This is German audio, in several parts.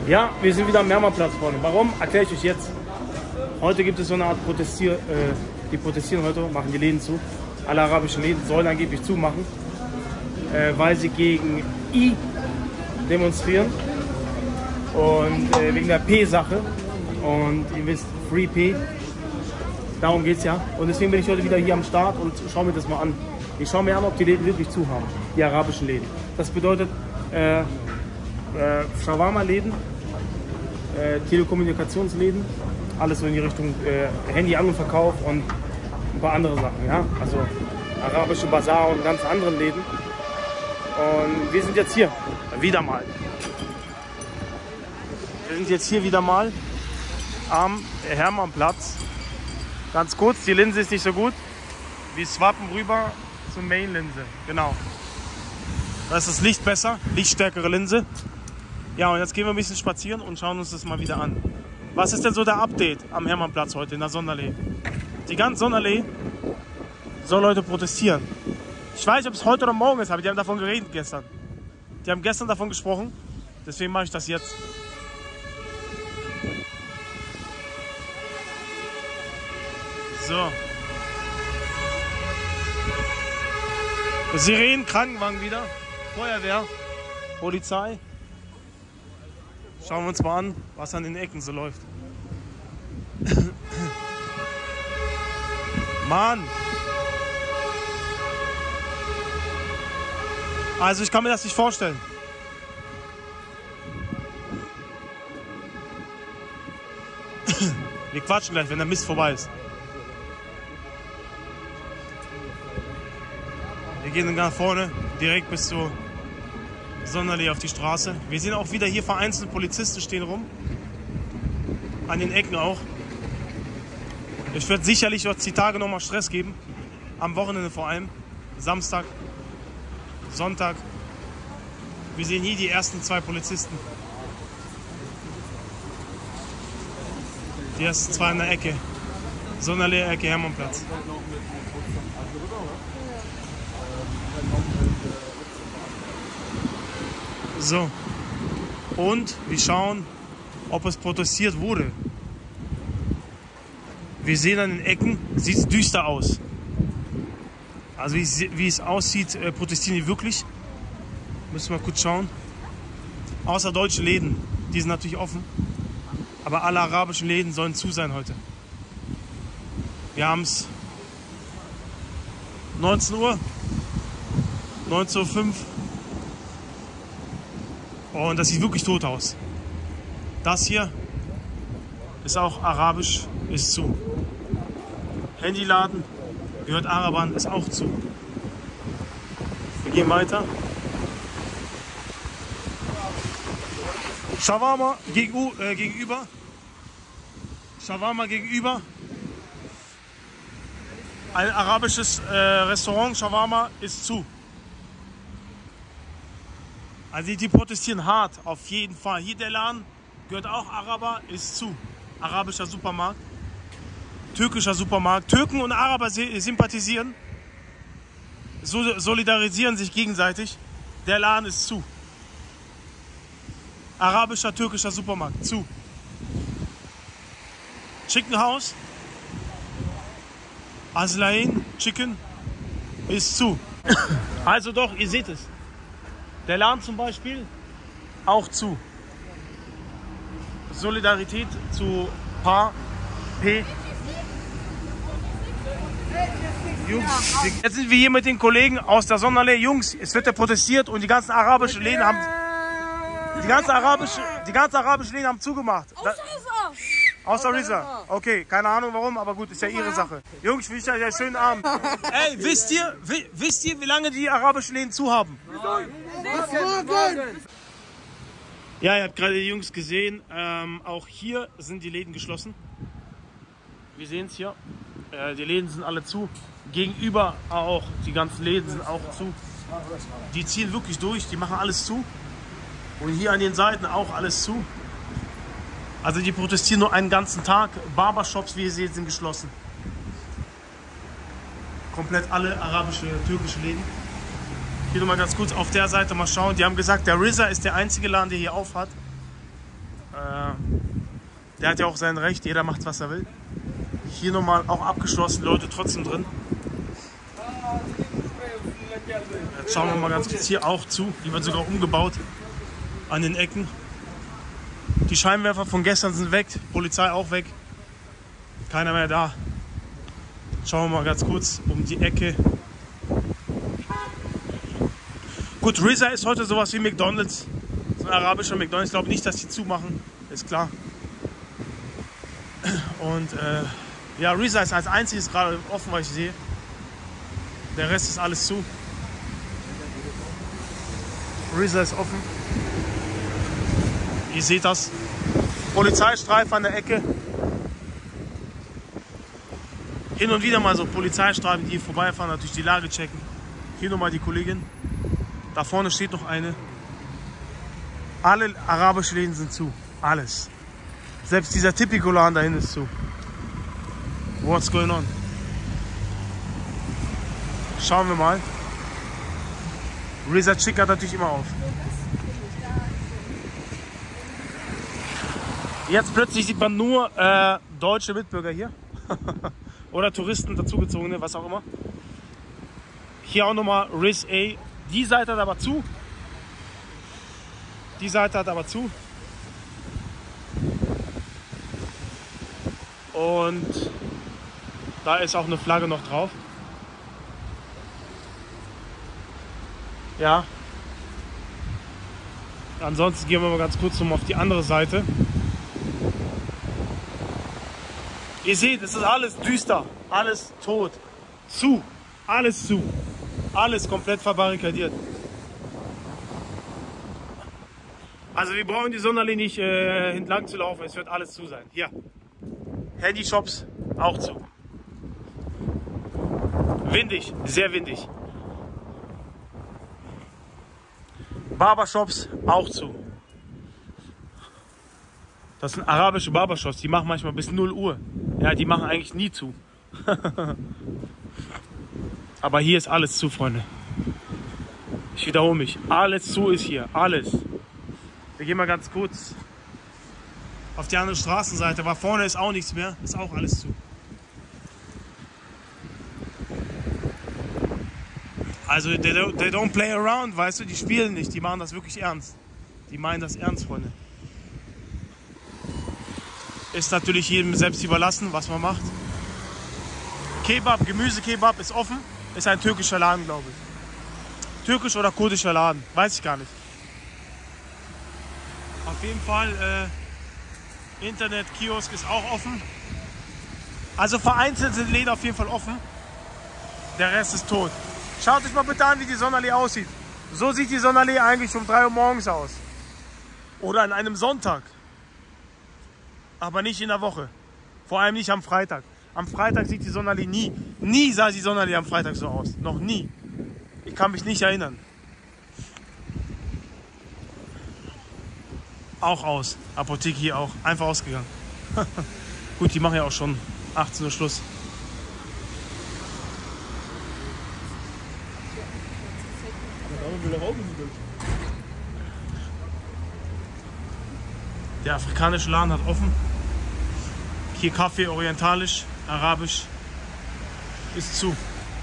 Ja, wir sind wieder am Mehrmalplatz vorne. Warum? Erkläre ich euch jetzt. Heute gibt es so eine Art die protestieren heute, machen die Läden zu. Alle arabischen Läden sollen angeblich zumachen, weil sie gegen I demonstrieren und wegen der P-Sache. Und ihr wisst, Free P, darum geht es ja. Und deswegen bin ich heute wieder hier am Start und schaue mir das mal an. Ich schaue mir an, ob die Läden wirklich zu haben, die arabischen Läden. Das bedeutet Shawarma-Läden, Telekommunikationsläden, alles so in die Richtung Handy-An- und Verkauf und ein paar andere Sachen, ja, also arabische Bazar und ganz anderen Läden. Und wir sind jetzt hier, wieder mal. Wir sind jetzt hier wieder mal am Hermannplatz. Ganz kurz, die Linse ist nicht so gut. Wir swappen rüber zur Main-Linse, genau. Da ist das Licht besser, lichtstärkere Linse. Ja, und jetzt gehen wir ein bisschen spazieren und schauen uns das mal wieder an. Was ist denn so der Update am Hermannplatz heute in der Sonderallee? Die ganze Sonderallee soll Leute protestieren. Ich weiß nicht, ob es heute oder morgen ist, aber die haben davon geredet gestern. Die haben gestern davon gesprochen, deswegen mache ich das jetzt. So. Sirenen, Krankenwagen wieder, Feuerwehr, Polizei. Schauen wir uns mal an, was an den Ecken so läuft. Mann! Also ich kann mir das nicht vorstellen. Wir quatschen gleich, wenn der Mist vorbei ist. Wir gehen dann nach vorne, direkt bis zur Sonderallee auf die Straße. Wir sehen auch wieder hier vereinzelt Polizisten stehen rum. An den Ecken auch. Es wird sicherlich die Tage nochmal Stress geben. Am Wochenende vor allem. Samstag, Sonntag. Wir sehen hier die ersten 2 Polizisten. Die ersten 2 in der Ecke. Sonderallee-Ecke, Hermannplatz. So, und wir schauen, ob es protestiert wurde. Wir sehen an den Ecken, sieht es düster aus. Also wie es aussieht, protestieren die wirklich. Müssen wir mal kurz schauen. Außer deutsche Läden, die sind natürlich offen. Aber alle arabischen Läden sollen zu sein heute. Wir haben es 19 Uhr, 19:05 Uhr. Und das sieht wirklich tot aus. Das hier ist auch arabisch, ist zu. Handyladen, gehört Arabern, ist auch zu. Wir gehen weiter. Shawarma gegenüber. Shawarma gegenüber. Ein arabisches Restaurant, Shawarma, ist zu. Also die protestieren hart, auf jeden Fall. Hier der Laden, gehört auch Araber, ist zu. Arabischer Supermarkt, türkischer Supermarkt. Türken und Araber sympathisieren, solidarisieren sich gegenseitig. Der Laden ist zu. Arabischer, türkischer Supermarkt, zu. Chicken House, Aslain Chicken, ist zu. Also doch, ihr seht es. Der Laden zum Beispiel, auch zu. Solidarität zu P. Jungs, jetzt sind wir hier mit den Kollegen aus der Sonderallee. Jungs, es wird ja protestiert und die ganzen arabischen Läden haben... Die ganzen arabischen Läden haben zugemacht. Außer Riza. Okay, keine Ahnung warum, aber gut, ist ja ihre Sache. Jungs, ich wünsche euch einen schönen Abend. Ey, wisst ihr, wie lange die arabischen Läden zu haben? Ja, ihr habt gerade die Jungs gesehen. Auch hier sind die Läden geschlossen. Wir sehen es hier. Die Läden sind alle zu. Gegenüber auch. Die ganzen Läden sind auch zu. Die ziehen wirklich durch. Die machen alles zu. Und hier an den Seiten auch alles zu. Also die protestieren nur einen ganzen Tag. Barbershops, wie ihr seht, sind geschlossen. Komplett alle arabische, türkische Läden. Hier nochmal ganz kurz auf der Seite mal schauen. Die haben gesagt, der Riza ist der einzige Laden, der hier auf hat. Der hat ja auch sein Recht, jeder macht, was er will. Hier nochmal auch abgeschlossen, Leute trotzdem drin. Jetzt schauen wir mal ganz kurz hier auch zu. Die wird sogar umgebaut an den Ecken. Die Scheinwerfer von gestern sind weg, Polizei auch weg. Keiner mehr da. Schauen wir mal ganz kurz um die Ecke. Gut, Rizza ist heute sowas wie McDonald's. So ein arabischer McDonald's. Ich glaube nicht, dass die zumachen. Ist klar. Und ja, Rizza ist als einziges gerade offen, was ich sehe. Der Rest ist alles zu. Rizza ist offen. Ihr seht das. Polizeistreifen an der Ecke. Hin und wieder mal so Polizeistreifen, die vorbeifahren, natürlich die Lage checken. Hier nochmal die Kollegin. Da vorne steht noch eine. Alle arabischen Läden sind zu. Alles. Selbst dieser Tipico-Laden dahin ist zu. What's going on? Schauen wir mal. Rizza Chick hat natürlich immer auf. Jetzt plötzlich sieht man nur deutsche Mitbürger hier. Oder Touristen, dazugezogene, was auch immer. Hier auch nochmal Riz A. Die Seite hat aber zu. Die Seite hat aber zu. Und da ist auch eine Flagge noch drauf. Ja. Ansonsten gehen wir mal ganz kurz auf die andere Seite. Ihr seht, es ist alles düster, alles tot, zu, alles zu, alles komplett verbarrikadiert. Also wir brauchen die Sonderlinie nicht entlang zu laufen, es wird alles zu sein. Hier, Handyshops auch zu. Windig, sehr windig. Barbershops auch zu. Das sind arabische Barbershops, die machen manchmal bis 0 Uhr. Ja, die machen eigentlich nie zu. Aber hier ist alles zu, Freunde. Ich wiederhole mich. Alles zu ist hier. Alles. Wir gehen mal ganz kurz auf die andere Straßenseite. Aber vorne ist auch nichts mehr. Ist auch alles zu. Also, they don't play around, weißt du? Die spielen nicht. Die machen das wirklich ernst. Die meinen das ernst, Freunde. Ist natürlich jedem selbst überlassen, was man macht. Kebab, Gemüsekebab ist offen. Ist ein türkischer Laden, glaube ich. Türkisch oder kurdischer Laden, weiß ich gar nicht. Auf jeden Fall, Internet-Kiosk ist auch offen. Also vereinzelt sind Läden auf jeden Fall offen. Der Rest ist tot. Schaut euch mal bitte an, wie die Sonnenallee aussieht. So sieht die Sonnenallee eigentlich um 3 Uhr morgens aus. Oder an einem Sonntag. Aber nicht in der Woche. Vor allem nicht am Freitag. Am Freitag sieht die Sonnenallee nie. Nie sah die Sonnenallee am Freitag so aus. Noch nie. Ich kann mich nicht erinnern. Auch aus. Apotheke hier auch. Einfach ausgegangen. Gut, die machen ja auch schon 18 Uhr Schluss. Der afrikanische Laden hat offen. Hier Kaffee, orientalisch, arabisch ist zu.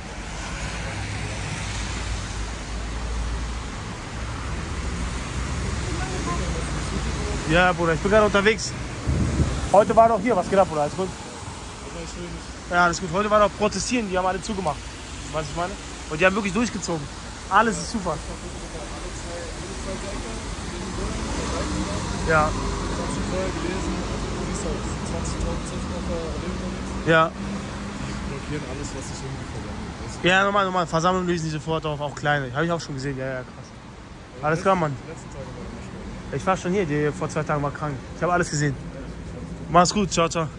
Ja, Bruder, ich bin gerade unterwegs. Heute war doch hier, was geht ab, Bruder? Alles gut? Ja, alles gut. Heute war doch protestieren, die haben alle zugemacht. Weißt du, was ich meine? Und die haben wirklich durchgezogen. Alles ist super. Ja. Ja. Die blockieren alles, was sich irgendwie versammelt. Ja, normal. Versammlung lösen die sofort auf, auch kleine. Habe ich auch schon gesehen. Ja, krass. Alles klar, Mann. Ich war schon hier, vor 2 Tagen war krank. Ich habe alles gesehen. Mach's gut, ciao, ciao.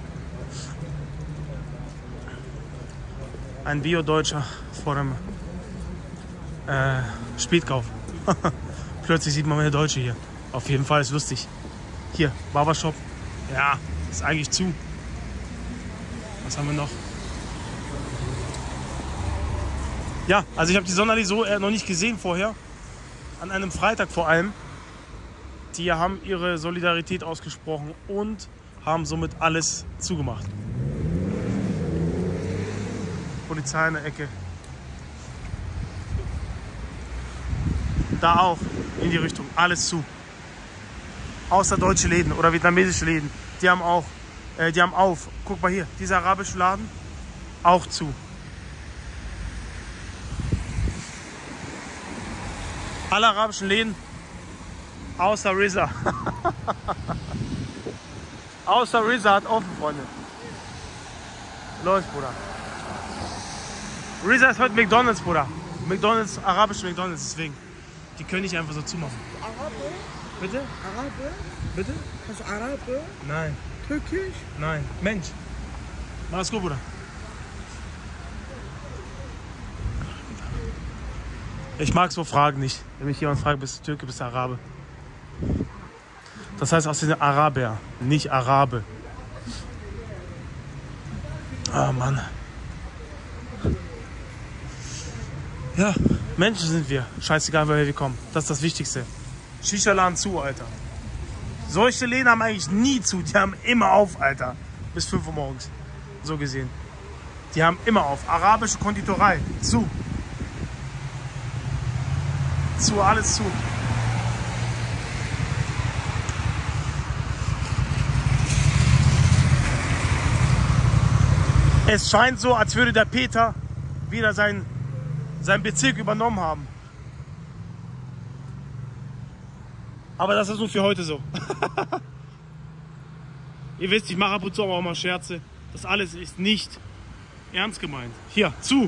Ein Bio-Deutscher vor dem Spätkauf. Plötzlich sieht man eine Deutsche hier. Auf jeden Fall ist lustig. Hier, Barbershop. Ja, ist eigentlich zu. Was haben wir noch? Ja, also ich habe die Sonnenallee so noch nicht gesehen vorher. An einem Freitag vor allem. Die haben ihre Solidarität ausgesprochen und haben somit alles zugemacht. Polizei in der Ecke. Da auch in die Richtung. Alles zu. Außer deutsche Läden oder vietnamesische Läden. Die haben auch, die haben auf. Guck mal hier, dieser arabische Laden auch zu. Alle arabischen Läden außer Rizza. Außer Rizza hat offen, Freunde. Läuft, Bruder. Rizza ist heute McDonald's, Bruder. McDonald's, arabische McDonald's, deswegen. Die können nicht einfach so zumachen. Arabe? Bitte? Arabe? Bitte? Hast du Arabe? Nein. Türkisch? Nein. Mensch. Mach's gut, Bruder. Ich mag so Fragen nicht. Wenn mich jemand fragt, bist du Türke, bist du Arabe? Das heißt aus den Araber, nicht Arabe. Ah, Mann. Ja, Menschen sind wir. Scheißegal, woher wir kommen. Das ist das Wichtigste. Shisha-Laden zu, Alter. Solche Läden haben eigentlich nie zu. Die haben immer auf, Alter. Bis 5 Uhr morgens. So gesehen. Die haben immer auf. Arabische Konditorei. Zu. Zu, alles zu. Es scheint so, als würde der Peter wieder seinen Bezirk übernommen haben. Aber das ist nur für heute so. Ihr wisst, ich mache ab und zu auch mal Scherze. Das alles ist nicht ernst gemeint. Hier, zu.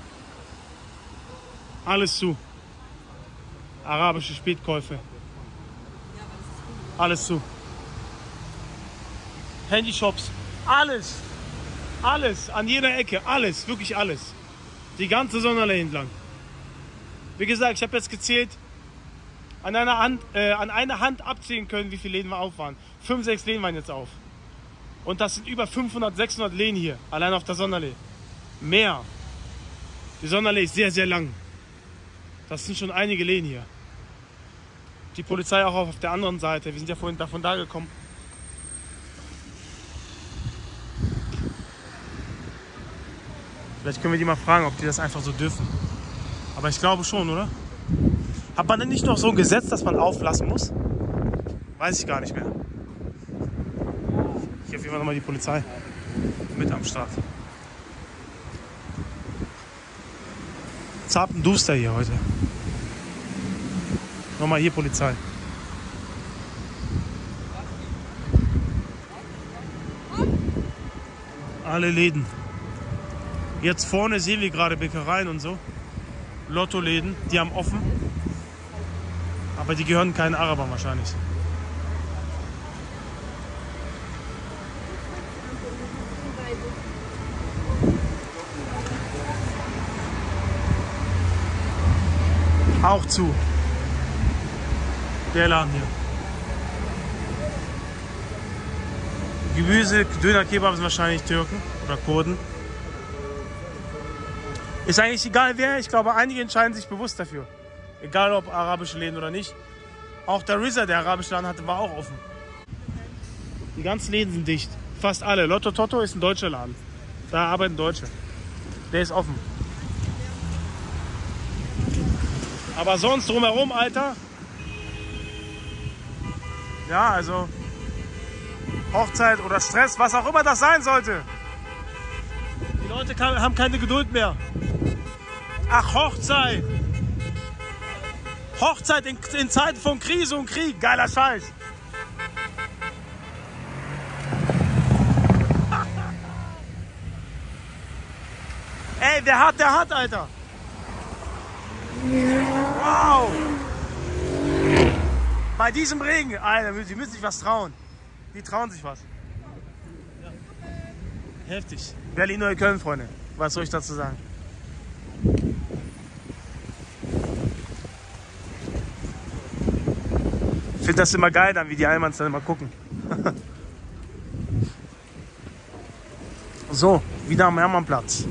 Alles zu. Arabische Spätkäufe. Alles zu. Handyshops. Alles. Alles. An jeder Ecke. Alles. Wirklich alles. Die ganze Sonderallee entlang. Wie gesagt, ich habe jetzt gezählt, an einer Hand abzählen können, wie viele Läden wir auf waren. 5, 6 Läden waren jetzt auf. Und das sind über 500, 600 Läden hier. Allein auf der Sonderallee. Mehr. Die Sonderallee ist sehr, sehr lang. Das sind schon einige Läden hier. Die Polizei auch auf der anderen Seite. Wir sind ja vorhin davon da gekommen. Vielleicht können wir die mal fragen, ob die das einfach so dürfen. Aber ich glaube schon, oder? Hat man denn nicht noch so ein Gesetz, dass man auflassen muss? Weiß ich gar nicht mehr. Hier auf jeden Fall nochmal die Polizei mit am Start. Zappenduster hier heute. Nochmal hier Polizei. Alle Läden. Jetzt vorne sehen wir gerade Bäckereien und so. Lottoläden, die haben offen. Aber die gehören keinen Arabern wahrscheinlich. Auch zu. Der Laden hier. Gemüse, Döner, Kebab sind wahrscheinlich Türken oder Kurden. Ist eigentlich egal wer, ich glaube einige entscheiden sich bewusst dafür. Egal ob arabische Läden oder nicht. Auch der Rizza, der arabische Laden hatte, war auch offen. Die ganzen Läden sind dicht. Fast alle. Lotto Toto ist ein deutscher Laden. Da arbeiten Deutsche. Der ist offen. Aber sonst drumherum, Alter. Ja, also Hochzeit oder Stress, was auch immer das sein sollte. Die Leute haben keine Geduld mehr. Ach, Hochzeit. Hochzeit in Zeiten von Krise und Krieg. Geiler Scheiß. Ey, der hat, Alter. Wow. Bei diesem Regen, Alter, sie müssen sich was trauen. Die trauen sich was. Heftig. Berlin-Neukölln, Freunde. Was soll ich dazu sagen? Ich finde das immer geil, dann wie die Allmanns dann immer gucken. So, wieder am Hermannplatz.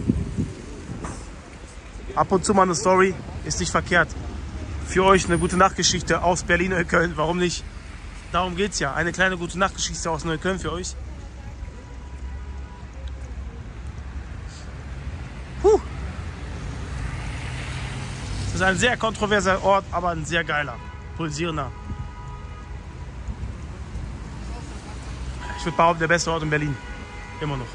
Ab und zu mal eine Story, ist nicht verkehrt. Für euch eine gute Nachtgeschichte aus Berlin-Neukölln, warum nicht? Darum geht's ja. Eine kleine gute Nachtgeschichte aus Neukölln für euch. Das ist ein sehr kontroverser Ort, aber ein sehr geiler, pulsierender. Ich würde behaupten, der beste Ort in Berlin. Immer noch.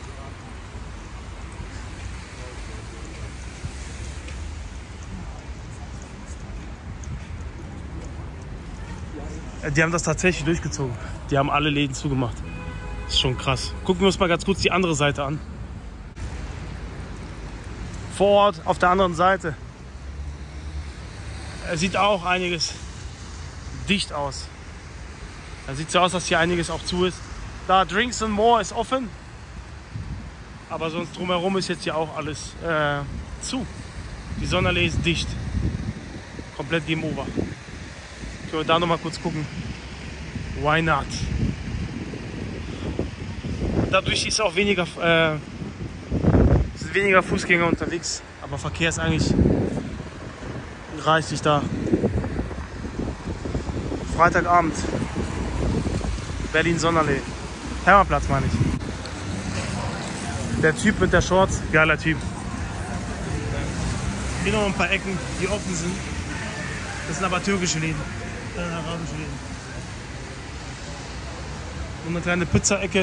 Die haben das tatsächlich durchgezogen. Die haben alle Läden zugemacht. Das ist schon krass. Gucken wir uns mal ganz kurz die andere Seite an. Vor Ort, auf der anderen Seite. Sieht auch einiges dicht aus. Da sieht so aus, dass hier einiges auch zu ist. Da Drinks and More ist offen. Aber sonst drumherum ist jetzt hier auch alles zu. Die Sonderlee ist dicht. Komplett Game Over. Können wir da noch mal kurz gucken. Why not? Dadurch ist auch weniger, sind weniger Fußgänger unterwegs. Aber Verkehr ist eigentlich reichlich da. Freitagabend. Berlin-Sonderlee. Hermannplatz meine ich. Der Typ mit der Shorts, geiler Typ. Hier noch ein paar Ecken, die offen sind. Das sind aber türkische Läden. Arabische Läden. Und eine kleine Pizza-Ecke.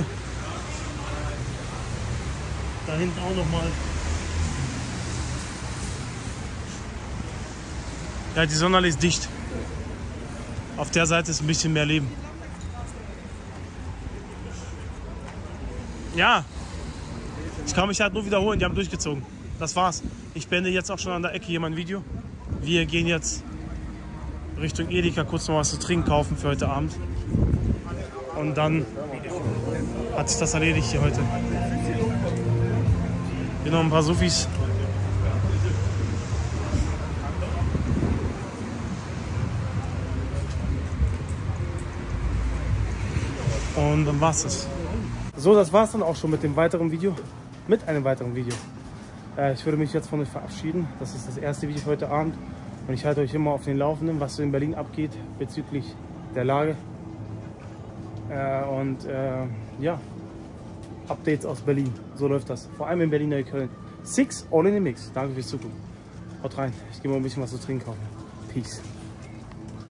Da hinten auch noch mal. Ja, die Sonderlee ist dicht. Auf der Seite ist ein bisschen mehr Leben. Ja, ich kann mich halt nur wiederholen, die haben durchgezogen. Das war's. Ich beende jetzt auch schon an der Ecke hier mein Video. Wir gehen jetzt Richtung Edeka kurz noch was zu trinken kaufen für heute Abend. Und dann hat sich das erledigt hier heute. Hier noch ein paar Suffis. Und dann war's das. So, das war's dann auch schon mit dem weiteren Video. Mit einem weiteren Video. Ich würde mich jetzt von euch verabschieden. Das ist das erste Video für heute Abend. Und ich halte euch immer auf den Laufenden, was so in Berlin abgeht bezüglich der Lage. Ja, Updates aus Berlin. So läuft das. Vor allem in Berlin, Neukölln. 6 all in the mix. Danke fürs Zugucken. Haut rein. Ich gehe mal ein bisschen was zu trinken kaufen. Peace.